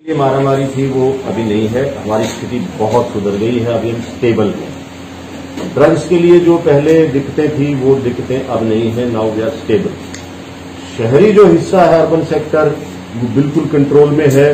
ये मारामारी थी वो अभी नहीं है, हमारी स्थिति बहुत सुधर गई है, अभी हम स्टेबल हैं। ड्रग्स के लिए जो पहले दिक्कतें थी वो दिक्कतें अब नहीं है, नाउ वी आर स्टेबल। शहरी जो हिस्सा है अर्बन सेक्टर वो बिल्कुल कंट्रोल में है।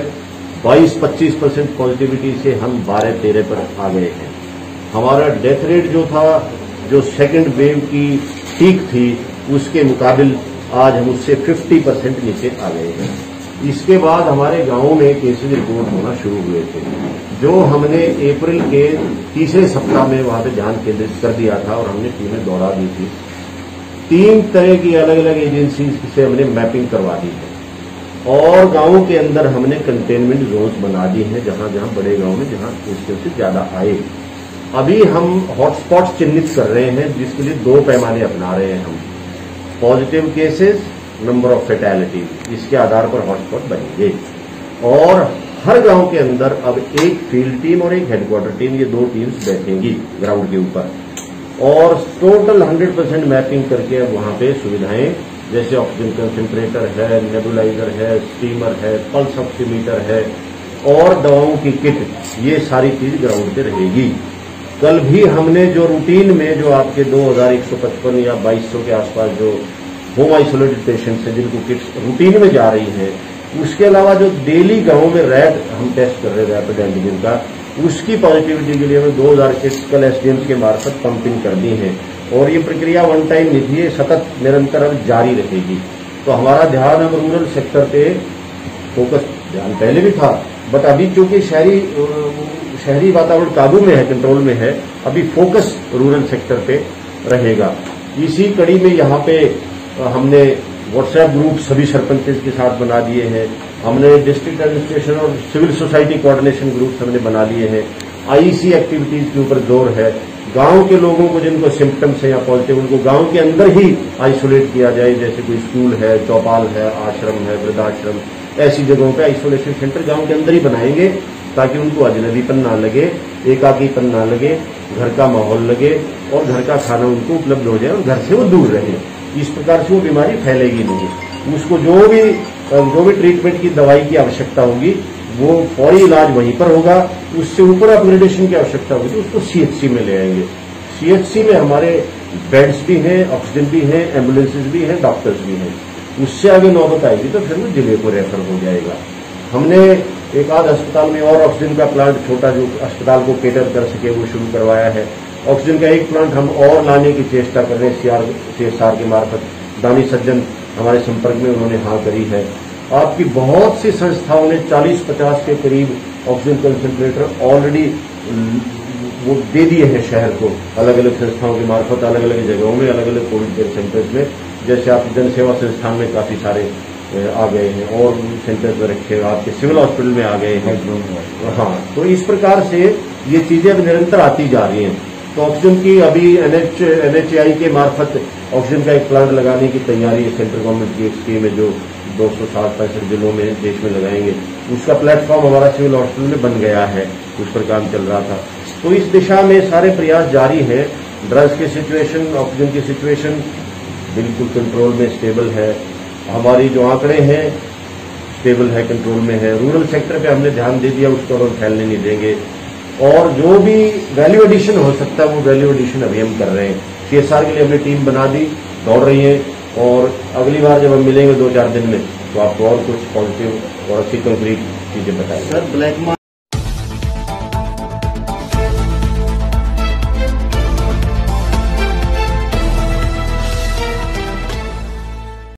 22-25% पॉजिटिविटी से हम 12-13 पर आ गए हैं। हमारा डेथ रेट जो था, जो सेकंड वेव की पीक थी, उसके मुकाबिल आज हम उससे 50% नीचे आ गए हैं। इसके बाद हमारे गांवों में केसेज रिपोर्ट होना शुरू हुए थे, जो हमने अप्रैल के तीसरे सप्ताह में वहां पे ध्यान केंद्रित कर दिया था और हमने टीमें दौड़ा दी थी। 3 तरह की अलग अलग एजेंसी से हमने मैपिंग करवा दी है और गांवों के अंदर हमने कंटेनमेंट जोन्स बना दी हैं, जहां जहां बड़े गांव में जहां केसेस ज्यादा आए। अभी हम हॉटस्पॉट चिन्हित कर रहे हैं, जिसके लिए 2 पैमाने अपना रहे हैं हम। Positive cases, number of fatality, इसके आधार पर हॉटस्पॉट बनेंगे और हर गांव के अंदर अब एक फील्ड टीम और एक हेडक्वार्टर टीम, ये 2 टीम्स बैठेंगी ग्राउंड के ऊपर और टोटल 100% मैपिंग करके अब वहां पे सुविधाएं जैसे ऑक्सीजन कंसेंट्रेटर है, नेबुलाइजर है, स्टीमर है, पल्स ऑक्सीमीटर है और दवाओं की किट, ये सारी चीज ग्राउंड पे रहेगी। कल भी हमने जो रूटीन में जो आपके 2155 या 2200 के आसपास जो होम आइसोलेटेड पेशेंट्स हैं जिनको किट्स रूटीन में जा रही हैं, उसके अलावा जो डेली गांवों में रैट हम टेस्ट कर रहे हैं रैपिड एंटीजन का, उसकी पॉजिटिविटी के लिए हमें 2000 किट्स कल एसडीएम के मार्फत पंपिंग कर दी है और ये प्रक्रिया वन टाइम नहीं थी, सतत निरंतर अब जारी रहेगी। तो हमारा ध्यान अब रूरल सेक्टर पे फोकस, ध्यान पहले भी था बट अभी चूंकि शहरी वातावरण काबू में है, कंट्रोल में है, अभी फोकस रूरल सेक्टर पे रहेगा। इसी कड़ी में यहाँ पे हमने व्हाट्सएप ग्रुप सभी सरपंच के साथ बना दिए हैं। हमने डिस्ट्रिक्ट एडमिनिस्ट्रेशन और सिविल सोसाइटी कोऑर्डिनेशन ग्रुप्स हमने बना लिए हैं। आईसी एक्टिविटीज के ऊपर जोर है। गांव के लोगों को जिनको सिम्टम्स है या पॉजिटिव, उनको गांव के अंदर ही आइसोलेट किया जाए, जैसे कोई स्कूल है, चौपाल है, आश्रम है, वृद्धाश्रम, ऐसी जगहों पे आइसोलेशन सेंटर गांव के अंदर ही बनाएंगे ताकि उनको अजनबीपन ना लगे, एकाकीपन ना लगे, घर का माहौल लगे और घर का खाना उनको उपलब्ध हो जाए और घर से वो दूर रहे। इस प्रकार से वो बीमारी फैलेगी नहीं। उसको जो भी ट्रीटमेंट की दवाई की आवश्यकता होगी वो फौरी इलाज वहीं पर होगा। उससे ऊपर अपग्रेडेशन की आवश्यकता होगी तो उसको सीएचसी में ले आएंगे। सीएचसी में हमारे बेड्स भी हैं, ऑक्सीजन भी है, एम्बुलेंसेज भी हैं, डॉक्टर्स भी हैं। उससे आगे नौबत आएगी तो फिर वो जिले को रेफर हो जाएगा। हमने एक आध अस्पताल में और ऑक्सीजन का प्लांट, छोटा जो अस्पताल को केटर कर सके, वो शुरू करवाया है। ऑक्सीजन का एक प्लांट हम और लाने की चेष्टा कर रहे हैं सीएसआर के मार्फत। दानी सज्जन हमारे संपर्क में, उन्होंने हाँ करी है। आपकी बहुत सी संस्थाओं ने 40-50 के करीब ऑक्सीजन कंसेंट्रेटर ऑलरेडी वो दे दिए हैं शहर को, अलग अलग संस्थाओं के मार्फत, अलग अलग जगहों में, अलग अलग कोविड केयर सेंटर्स में। जैसे आपकी जन सेवा संस्थान में काफी सारे आ गए हैं और सेंटर्स में रखे, आपके सिविल हॉस्पिटल में आ गए हैं। हाँ, तो इस प्रकार से ये चीजें अब निरंतर आती जा रही हैं। तो ऑक्सीजन की अभी एनएचएआई के मार्फत ऑक्सीजन का एक प्लांट लगाने की तैयारी सेंट्रल गवर्नमेंट की एक स्कीम है जो 265 जिलों में देश में लगाएंगे। उसका प्लेटफॉर्म हमारा सिविल हॉस्पिटल में बन गया है, उस पर काम चल रहा था। तो इस दिशा में सारे प्रयास जारी हैं। ड्रग्स की सिचुएशन, ऑक्सीजन की सिचुएशन बिल्कुल कंट्रोल में, स्टेबल है। हमारी जो आंकड़े हैं स्टेबल है, कंट्रोल में है। रूरल सेक्टर पे हमने ध्यान दे दिया, उसको हम फैलने नहीं देंगे और जो भी वैल्यू एडिशन हो सकता है वो वैल्यू एडिशन अभी हम कर रहे हैं। सीएसआर के लिए हमने टीम बना दी, दौड़ रही है और अगली बार जब हम मिलेंगे 2-4 दिन में तो आपको और कुछ पॉजिटिव और अच्छी कंक्रीट चीजें बताएंगे। Sir, black